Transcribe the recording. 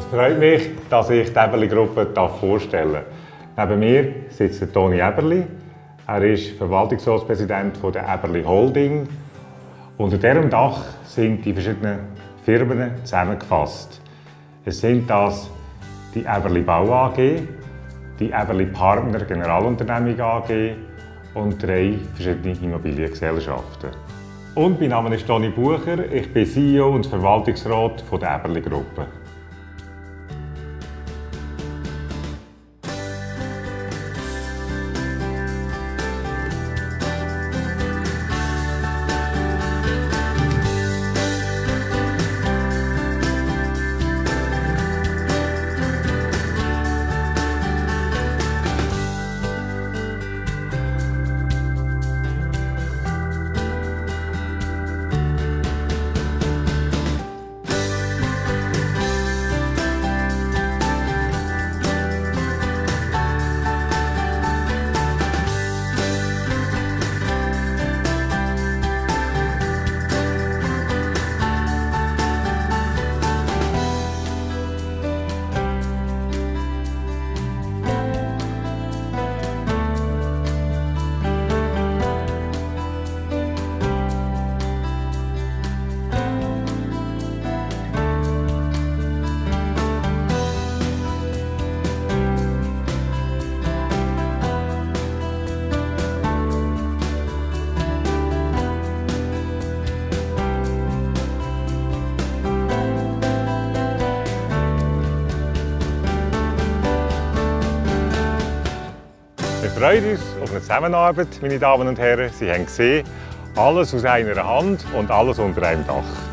freut mich, dass ich die Eberli-Gruppe vorstellen darf. Neben mir sitzt Toni Eberli. Er ist Verwaltungsratspräsident der Eberli Holding. Unter diesem Dach sind die verschiedenen Firmen zusammengefasst. Es sind das die Eberli Bau AG, die Eberli Partner Generalunternehmung AG und 3 verschiedene Immobiliengesellschaften. Und mein Name ist Toni Bucher, ich bin CEO und Verwaltungsrat der Eberli-Gruppe. Wir freuen uns auf eine Zusammenarbeit, meine Damen und Herren. Sie haben gesehen, alles aus einer Hand und alles unter einem Dach.